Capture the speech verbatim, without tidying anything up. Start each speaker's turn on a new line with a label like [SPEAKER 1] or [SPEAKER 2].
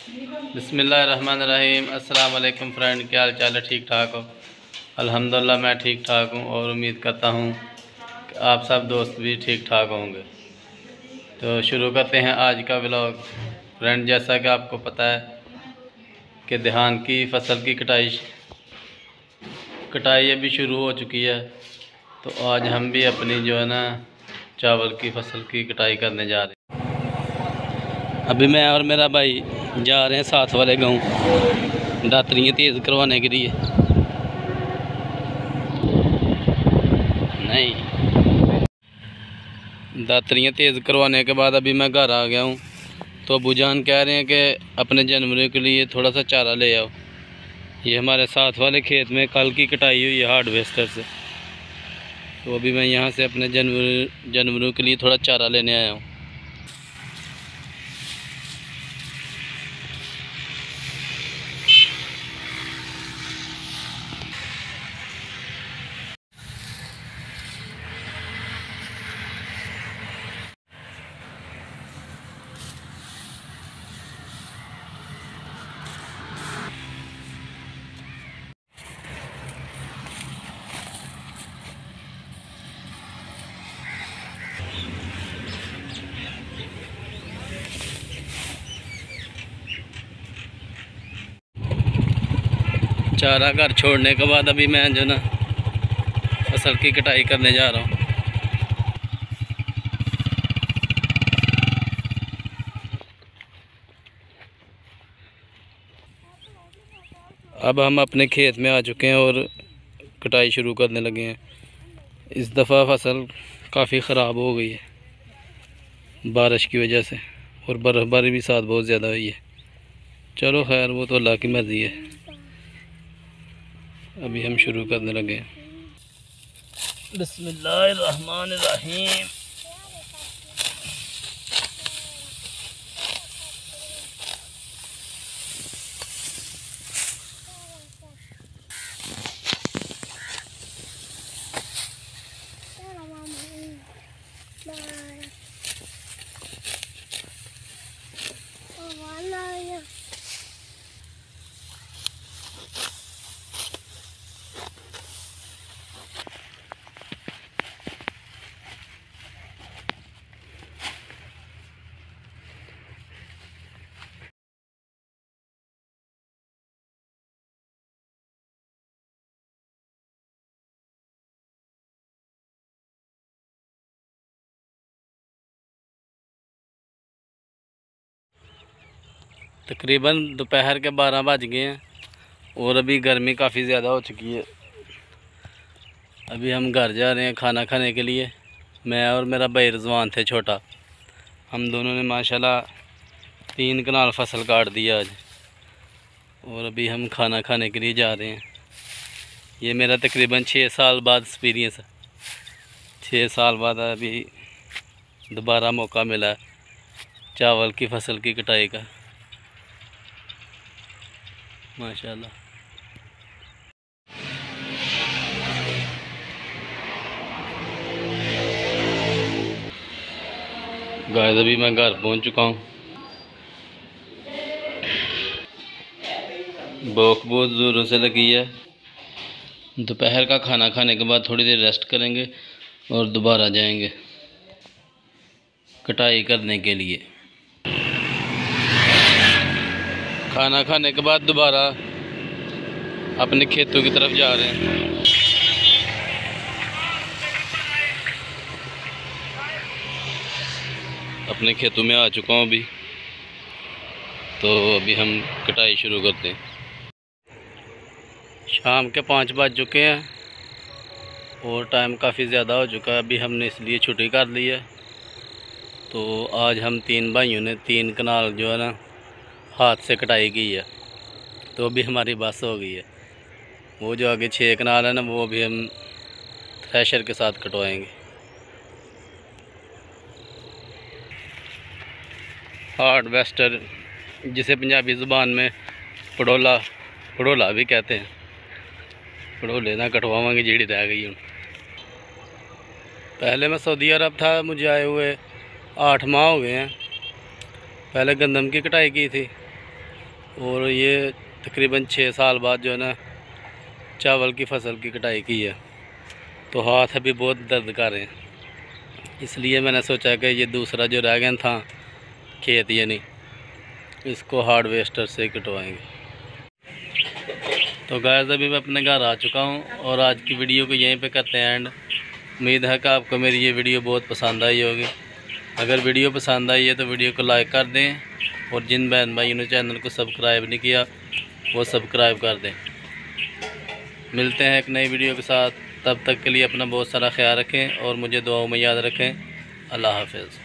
[SPEAKER 1] बिस्मिल्लाहिर्रहमानिर्रहीम। अस्सलाम वालेकुम फ्रेंड, क्या हाल चाल है? ठीक ठाक हो? अल्हम्दुलिल्लाह मैं ठीक ठाक हूँ और उम्मीद करता हूँ कि आप सब दोस्त भी ठीक ठाक होंगे। तो शुरू करते हैं आज का व्लॉग। फ्रेंड, जैसा कि आपको पता है कि धान की फसल की कटाई कटाई अभी शुरू हो चुकी है, तो आज हम भी अपनी जो है ना चावल की फसल की कटाई करने जा रहे हैं। अभी मैं और मेरा भाई जा रहे हैं साथ वाले गांव दातरियाँ तेज़ करवाने के लिए। नहीं, दातरियाँ तेज़ करवाने के बाद अभी मैं घर आ गया हूँ। तो अबू जान कह रहे हैं कि अपने जानवरों के लिए थोड़ा सा चारा ले आओ। ये हमारे साथ वाले खेत में कल की कटाई हुई है हार्वेस्टर से। तो अभी मैं यहाँ से अपने जानवर जानवरों के लिए थोड़ा चारा लेने आया हूँ। चारा घर छोड़ने के बाद अभी मैं जो ना फसल की कटाई करने जा रहा हूँ। अब हम अपने खेत में आ चुके हैं और कटाई शुरू करने लगे हैं। इस दफ़ा फसल काफ़ी ख़राब हो गई है बारिश की वजह से, और बर्फ़बारी भी साथ बहुत ज़्यादा हुई है। चलो खैर, वो तो अल्लाह की मर्ज़ी है। अभी हम शुरू करने लगे हैं। बिस्मिल्लाहिर्रहमानिर्रहीम। तकरीबन दोपहर के बारह बज गए हैं और अभी गर्मी काफ़ी ज़्यादा हो चुकी है। अभी हम घर जा रहे हैं खाना खाने के लिए। मैं और मेरा भाई रिजवान थे छोटा, हम दोनों ने माशाल्लाह तीन कनाल फसल काट दिया आज, और अभी हम खाना खाने के लिए जा रहे हैं। ये मेरा तकरीबन छः साल बाद एक्सपीरियंस है। छः साल बाद अभी दोबारा मौका मिला है चावल की फसल की कटाई का, माशाल्लाह। गाइस, अभी मैं घर पहुंच चुका हूं। भूख बहुत ज़ोरों से लगी है। दोपहर का खाना खाने के बाद थोड़ी देर रेस्ट करेंगे और दोबारा जाएंगे कटाई करने के लिए। खाना खाने के बाद दोबारा अपने खेतों की तरफ जा रहे हैं। अपने खेतों में आ चुका हूँ अभी, तो अभी हम कटाई शुरू करते हैं। शाम के पाँच बज चुके हैं और टाइम काफ़ी ज़्यादा हो चुका है। अभी हमने इसलिए छुट्टी कर ली है। तो आज हम तीन भाइयों ने तीन कनाल जो है ना हाथ से कटाई की है, तो अभी हमारी बस हो गई है। वो जो आगे छः कनाल है ना, वो भी हम थ्रेशर के साथ कटवाएंगे। हार्वेस्टर, जिसे पंजाबी ज़ुबान में पड़ोला पड़ोला भी कहते हैं, पड़ोले ना कटवाएंगे जीड़ी रह गई हूँ। पहले मैं सऊदी अरब था, मुझे आए हुए आठ माह हो गए हैं। पहले गंदम की कटाई की थी और ये तकरीबन छः साल बाद जो है ना चावल की फसल की कटाई की है, तो हाथ अभी बहुत दर्द कर रहे हैं। इसलिए मैंने सोचा कि ये दूसरा जो रह गया था खेत, ये नहीं, इसको हार्वेस्टर से कटवाएंगे। तो गाइस अभी मैं अपने घर आ चुका हूँ और आज की वीडियो को यहीं पे करते हैं एंड। उम्मीद है कि आपको मेरी ये वीडियो बहुत पसंद आई होगी। अगर वीडियो पसंद आई है तो वीडियो को लाइक कर दें, और जिन बहन भाइयों ने चैनल को सब्सक्राइब नहीं किया वो सब्सक्राइब कर दें। मिलते हैं एक नई वीडियो के साथ, तब तक के लिए अपना बहुत सारा ख्याल रखें और मुझे दुआओं में याद रखें। अल्लाह हाफ़िज़।